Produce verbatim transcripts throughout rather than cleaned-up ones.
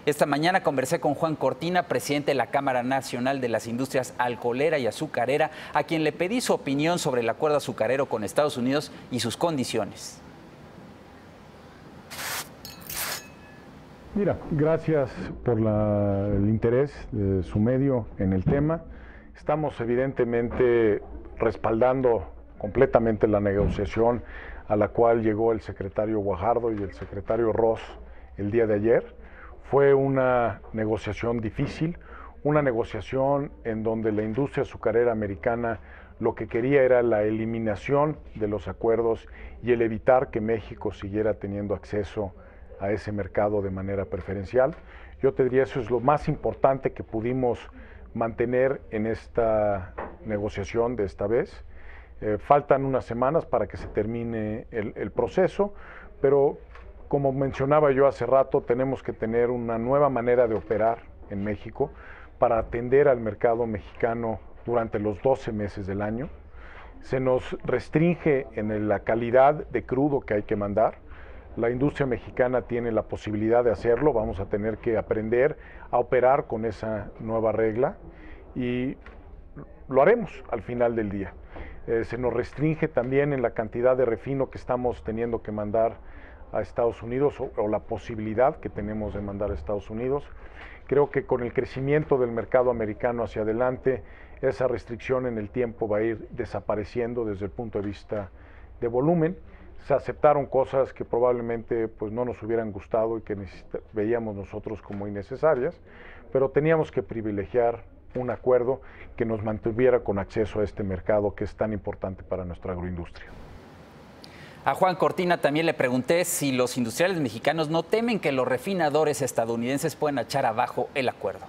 Esta mañana conversé con Juan Cortina, presidente de la Cámara Nacional de las Industrias Alcoholera y Azucarera, a quien le pedí su opinión sobre el acuerdo azucarero con Estados Unidos y sus condiciones. Mira, gracias por la, el interés de su medio en el tema. Estamos evidentemente respaldando completamente la negociación a la cual llegó el secretario Guajardo y el secretario Ross el día de ayer. Fue una negociación difícil, una negociación en donde la industria azucarera americana lo que quería era la eliminación de los acuerdos y el evitar que México siguiera teniendo acceso a ese mercado de manera preferencial. Yo te diría, eso es lo más importante que pudimos mantener en esta negociación de esta vez. Eh, faltan unas semanas para que se termine el, el proceso, pero como mencionaba yo hace rato, tenemos que tener una nueva manera de operar en México para atender al mercado mexicano durante los doce meses del año. Se nos restringe en la calidad de crudo que hay que mandar. La industria mexicana tiene la posibilidad de hacerlo, vamos a tener que aprender a operar con esa nueva regla y lo haremos al final del día. Eh, se nos restringe también en la cantidad de refino que estamos teniendo que mandar a Estados Unidos o, o la posibilidad que tenemos de mandar a Estados Unidos. Creo que con el crecimiento del mercado americano hacia adelante, esa restricción en el tiempo va a ir desapareciendo desde el punto de vista de volumen. Se aceptaron cosas que probablemente pues, no nos hubieran gustado y que veíamos nosotros como innecesarias, pero teníamos que privilegiar un acuerdo que nos mantuviera con acceso a este mercado que es tan importante para nuestra agroindustria. A Juan Cortina también le pregunté si los industriales mexicanos no temen que los refinadores estadounidenses puedan echar abajo el acuerdo.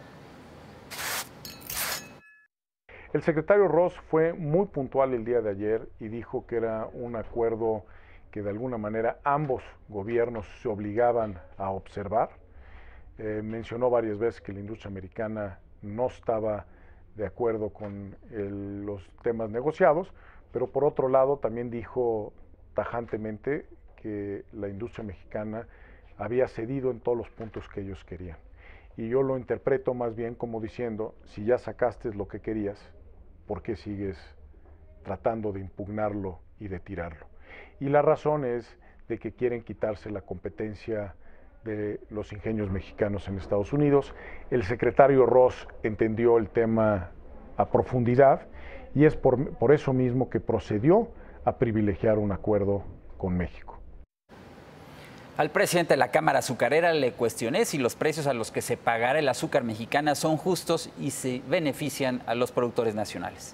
El secretario Ross fue muy puntual el día de ayer y dijo que era un acuerdo que de alguna manera ambos gobiernos se obligaban a observar. Eh, mencionó varias veces que la industria americana no estaba de acuerdo con el, los temas negociados, pero por otro lado también dijo tajantemente que la industria mexicana había cedido en todos los puntos que ellos querían. Y yo lo interpreto más bien como diciendo, si ya sacaste lo que querías, ¿por qué sigues tratando de impugnarlo y de tirarlo? Y la razón es de que quieren quitarse la competencia de los ingenios mexicanos en Estados Unidos. El secretario Ross entendió el tema a profundidad y es por, por eso mismo que procedió a privilegiar un acuerdo con México. Al presidente de la Cámara Azucarera le cuestioné si los precios a los que se pagará el azúcar mexicana son justos y se benefician a los productores nacionales.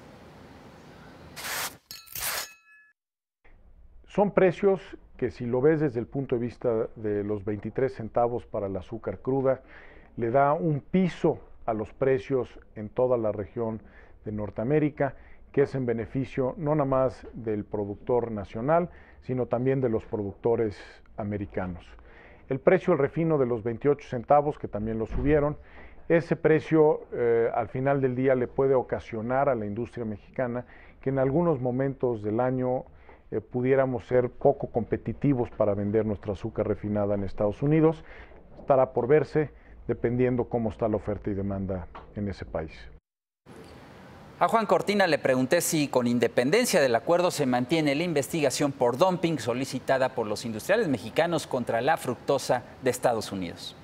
Son precios que, si lo ves desde el punto de vista de los veintitrés centavos para el azúcar cruda, le da un piso a los precios en toda la región de Norteamérica, que es en beneficio no nada más del productor nacional, sino también de los productores americanos. El precio del refino de los veintiocho centavos, que también lo subieron, ese precio eh, al final del día le puede ocasionar a la industria mexicana que en algunos momentos del año eh, pudiéramos ser poco competitivos para vender nuestra azúcar refinada en Estados Unidos. Estará por verse dependiendo cómo está la oferta y demanda en ese país. A Juan Cortina le pregunté si, con independencia del acuerdo, se mantiene la investigación por dumping solicitada por los industriales mexicanos contra la fructosa de Estados Unidos.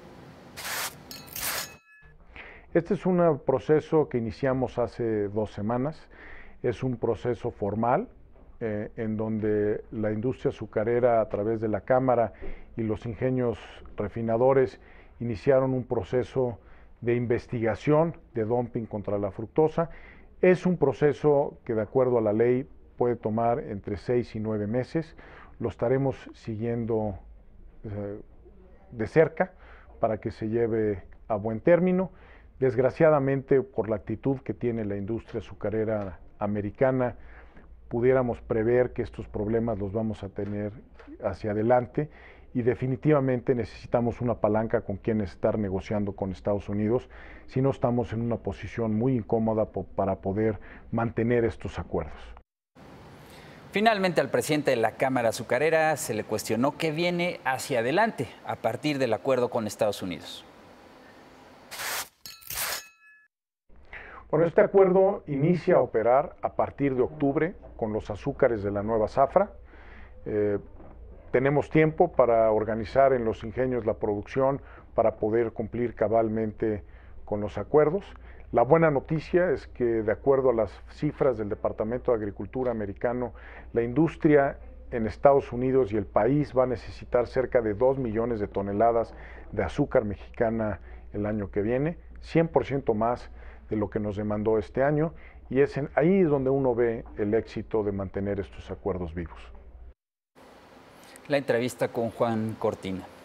Este es un proceso que iniciamos hace dos semanas. Es un proceso formal eh, en donde la industria azucarera, a través de la Cámara y los ingenios refinadores, iniciaron un proceso de investigación de dumping contra la fructosa. Es un proceso que, de acuerdo a la ley, puede tomar entre seis y nueve meses. Lo estaremos siguiendo eh, de cerca para que se lleve a buen término. Desgraciadamente, por la actitud que tiene la industria azucarera americana, pudiéramos prever que estos problemas los vamos a tener hacia adelante y definitivamente necesitamos una palanca con quien estar negociando con Estados Unidos, si no estamos en una posición muy incómoda para poder mantener estos acuerdos. Finalmente, al presidente de la Cámara Azucarera se le cuestionó qué viene hacia adelante a partir del acuerdo con Estados Unidos. Bueno, este acuerdo inicia a operar a partir de octubre con los azúcares de la nueva zafra. Eh, tenemos tiempo para organizar en los ingenios la producción para poder cumplir cabalmente con los acuerdos. La buena noticia es que, de acuerdo a las cifras del Departamento de Agricultura americano, la industria en Estados Unidos y el país va a necesitar cerca de dos millones de toneladas de azúcar mexicana el año que viene, cien por ciento más de lo que nos demandó este año, y es en, ahí donde uno ve el éxito de mantener estos acuerdos vivos. La entrevista con Juan Cortina.